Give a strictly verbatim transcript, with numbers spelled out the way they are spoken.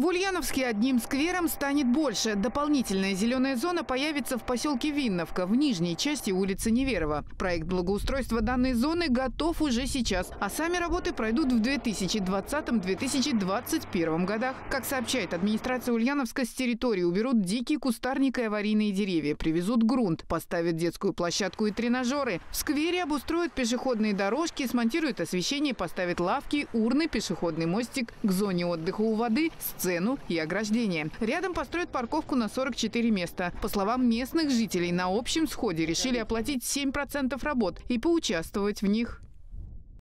В Ульяновске одним сквером станет больше. Дополнительная зеленая зона появится в поселке Винновка, в нижней части улицы Неверова. Проект благоустройства данной зоны готов уже сейчас, а сами работы пройдут в две тысячи двадцатом — две тысячи двадцать первом годах. Как сообщает администрация Ульяновска, с территории уберут дикий кустарник и аварийные деревья, привезут грунт, поставят детскую площадку и тренажеры. В сквере обустроят пешеходные дорожки, смонтируют освещение, поставят лавки, урны, пешеходный мостик, к зоне отдыха у воды, сцену и ограждение. Рядом построят парковку на сорок четыре места. По словам местных жителей, на общем сходе решили оплатить семь процентов работ и поучаствовать в них.